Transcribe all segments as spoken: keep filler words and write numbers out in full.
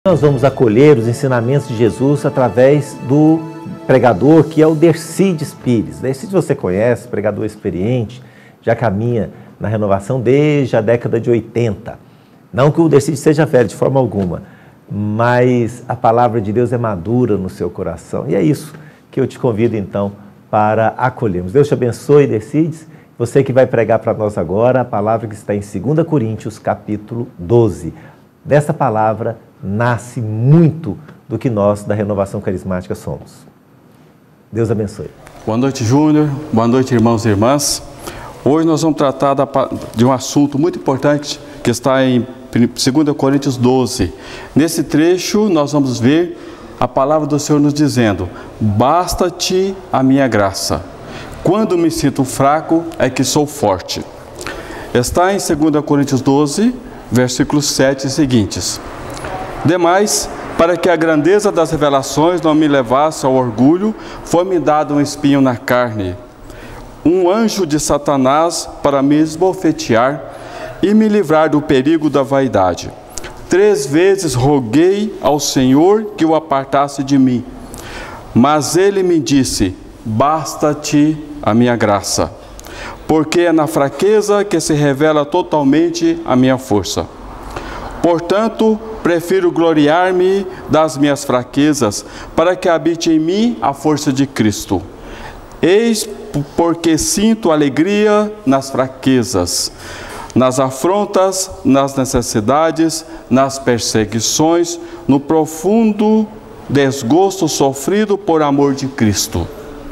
Nós vamos acolher os ensinamentos de Jesus através do pregador que é o Dercides Pires. Dercides você conhece, pregador experiente, já caminha na renovação desde a década de oitenta. Não que o Dercides seja velho de forma alguma, mas a palavra de Deus é madura no seu coração. E é isso que eu te convido então para acolhermos. Deus te abençoe, Dercides. Você que vai pregar para nós agora a palavra que está em segunda Coríntios, capítulo doze. Dessa palavra nasce muito do que nós da Renovação Carismática somos. Deus abençoe. Boa noite, Júnior. Boa noite, irmãos e irmãs. Hoje nós vamos tratar de um assunto muito importante que está em segunda Coríntios doze. Nesse trecho nós vamos ver a palavra do Senhor nos dizendo: basta-te a minha graça. Quando me sinto fraco é que sou forte. Está em segunda Coríntios doze, versículos sete e seguintes. Demais, para que a grandeza das revelações não me levasse ao orgulho, foi-me dado um espinho na carne, um anjo de Satanás para me esbofetear e me livrar do perigo da vaidade. Três vezes roguei ao Senhor que o apartasse de mim, mas ele me disse: basta-te a minha graça, porque é na fraqueza que se revela totalmente a minha força. Portanto, prefiro gloriar-me das minhas fraquezas, para que habite em mim a força de Cristo. Eis porque sinto alegria nas fraquezas, nas afrontas, nas necessidades, nas perseguições, no profundo desgosto sofrido por amor de Cristo.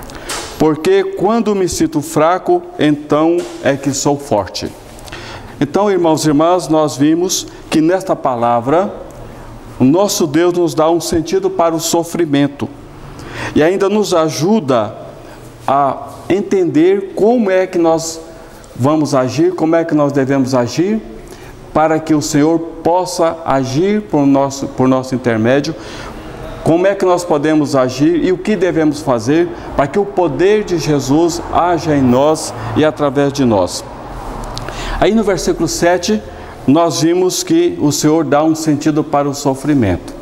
Porque quando me sinto fraco, então é que sou forte. Então, irmãos e irmãs, nós vimos que nesta palavra, o nosso Deus nos dá um sentido para o sofrimento e ainda nos ajuda a entender como é que nós vamos agir, como é que nós devemos agir, para que o Senhor possa agir por nosso, por nosso intermédio, como é que nós podemos agir e o que devemos fazer para que o poder de Jesus haja em nós e através de nós. Aí no versículo sete, nós vimos que o Senhor dá um sentido para o sofrimento.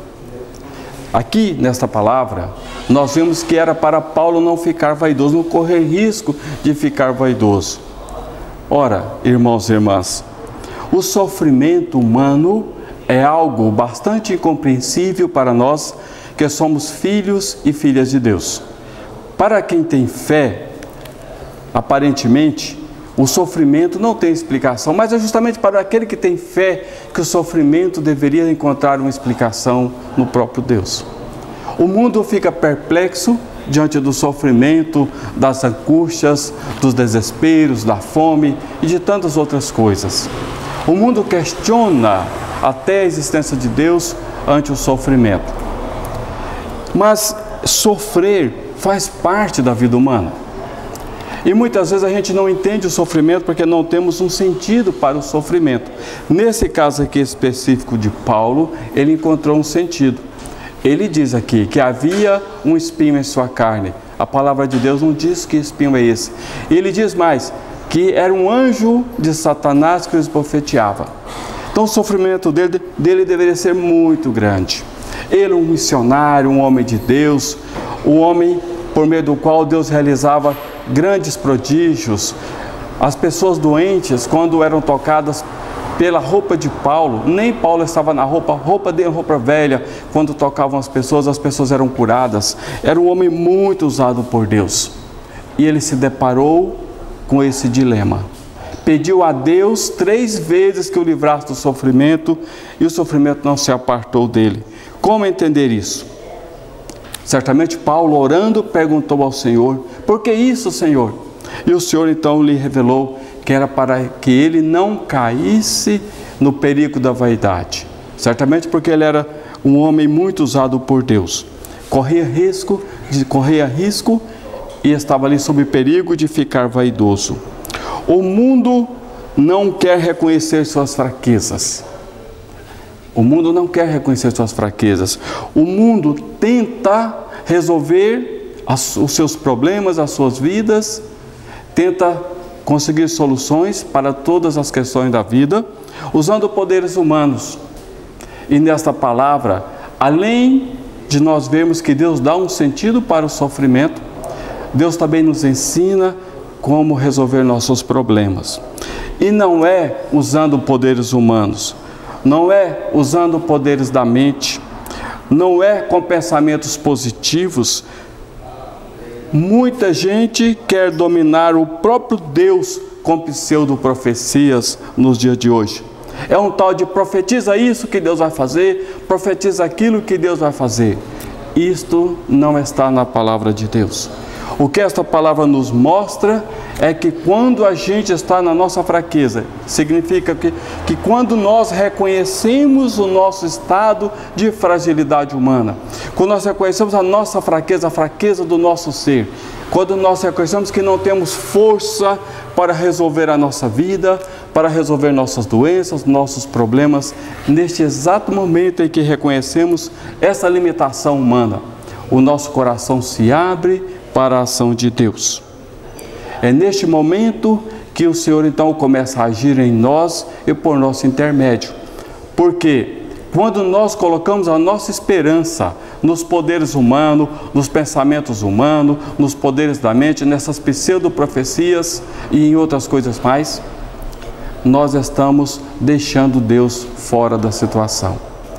Aqui, nesta palavra, nós vimos que era para Paulo não ficar vaidoso, não correr risco de ficar vaidoso. Ora, irmãos e irmãs, o sofrimento humano é algo bastante incompreensível para nós que somos filhos e filhas de Deus. Para quem tem fé, aparentemente, o sofrimento não tem explicação, mas é justamente para aquele que tem fé que o sofrimento deveria encontrar uma explicação no próprio Deus. O mundo fica perplexo diante do sofrimento, das angústias, dos desesperos, da fome e de tantas outras coisas. O mundo questiona até a existência de Deus ante o sofrimento. Mas sofrer faz parte da vida humana. E muitas vezes a gente não entende o sofrimento porque não temos um sentido para o sofrimento. Nesse caso aqui específico de Paulo, ele encontrou um sentido. Ele diz aqui que havia um espinho em sua carne. A palavra de Deus não diz que espinho é esse. Ele diz mais, que era um anjo de Satanás que o esbofeteava. Então o sofrimento dele, dele deveria ser muito grande. Ele, um missionário, um homem de Deus, um homem por meio do qual Deus realizava grandes prodígios. As pessoas doentes, quando eram tocadas pela roupa de Paulo, nem Paulo estava na roupa, roupa de roupa velha, quando tocavam as pessoas, as pessoas eram curadas. Era um homem muito usado por Deus. E ele se deparou com esse dilema. Pediu a Deus três vezes que o livrasse do sofrimento, e o sofrimento não se apartou dele. Como entender isso? Certamente Paulo, orando, perguntou ao Senhor: por que isso, Senhor? E o Senhor então lhe revelou que era para que ele não caísse no perigo da vaidade. Certamente porque ele era um homem muito usado por Deus. Corria risco, de, corria risco e estava ali sob perigo de ficar vaidoso. O mundo não quer reconhecer suas fraquezas. O mundo não quer reconhecer suas fraquezas. O mundo tenta resolver as, os seus problemas, as suas vidas, tenta conseguir soluções para todas as questões da vida, usando poderes humanos. E nesta palavra, Além de nós vermos que Deus dá um sentido para o sofrimento, Deus também nos ensina como resolver nossos problemas. E não é usando poderes humanos, não é usando poderes da mente, não é com pensamentos positivos. Muita gente quer dominar o próprio Deus com pseudo-profecias nos dias de hoje. É um tal de profetiza isso que Deus vai fazer, profetiza aquilo que Deus vai fazer. Isto não está na palavra de Deus. O que esta palavra nos mostra é que quando a gente está na nossa fraqueza, significa que, que quando nós reconhecemos o nosso estado de fragilidade humana, quando nós reconhecemos a nossa fraqueza, a fraqueza do nosso ser, quando nós reconhecemos que não temos força para resolver a nossa vida, para resolver nossas doenças, nossos problemas, neste exato momento em que reconhecemos essa limitação humana, o nosso coração se abre para a ação de Deus. É neste momento que o Senhor então começa a agir em nós e por nosso intermédio. Porque quando nós colocamos a nossa esperança nos poderes humanos, nos pensamentos humanos, nos poderes da mente, nessas pseudo-profecias e em outras coisas mais, nós estamos deixando Deus fora da situação.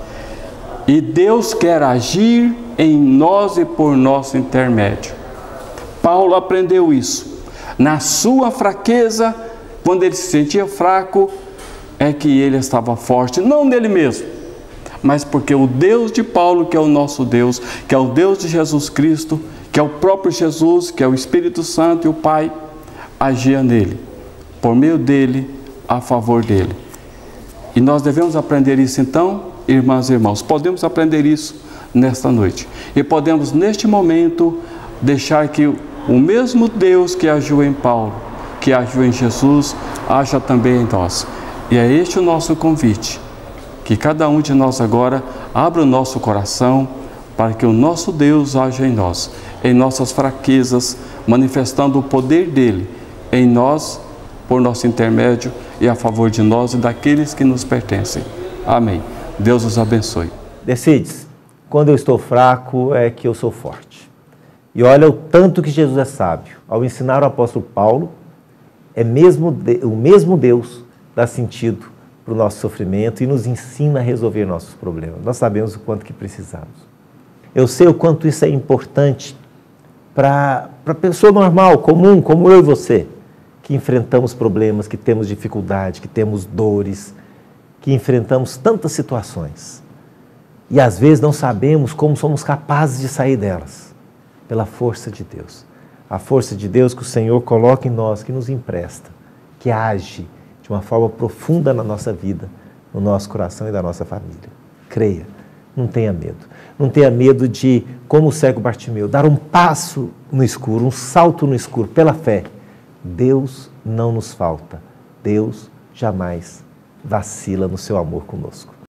E Deus quer agir em nós e por nosso intermédio. Paulo aprendeu isso. Na sua fraqueza, quando ele se sentia fraco, é que ele estava forte, não nele mesmo, mas porque o Deus de Paulo, que é o nosso Deus, que é o Deus de Jesus Cristo, que é o próprio Jesus, que é o Espírito Santo e o Pai, agia nele, por meio dele, a favor dele. E nós devemos aprender isso então, irmãs e irmãos, podemos aprender isso nesta noite. E podemos neste momento deixar que o mesmo Deus que agiu em Paulo, que agiu em Jesus, haja também em nós. E é este o nosso convite, que cada um de nós agora abra o nosso coração para que o nosso Deus haja em nós, em nossas fraquezas, manifestando o poder dele em nós, por nosso intermédio e a favor de nós e daqueles que nos pertencem. Amém. Deus os abençoe. Decides, quando eu estou fraco é que eu sou forte. E olha o tanto que Jesus é sábio. Ao ensinar o apóstolo Paulo, é mesmo de, o mesmo Deus dá sentido para o nosso sofrimento e nos ensina a resolver nossos problemas. Nós sabemos o quanto que precisamos. Eu sei o quanto isso é importante para a pessoa normal, comum, como eu e você, que enfrentamos problemas, que temos dificuldade, que temos dores, que enfrentamos tantas situações. E às vezes não sabemos como somos capazes de sair delas. Pela força de Deus. A força de Deus que o Senhor coloca em nós, que nos empresta, que age de uma forma profunda na nossa vida, no nosso coração e da nossa família. Creia, não tenha medo. Não tenha medo de, como o cego Bartimeu, dar um passo no escuro, um salto no escuro, pela fé. Deus não nos falta. Deus jamais vacila no seu amor conosco.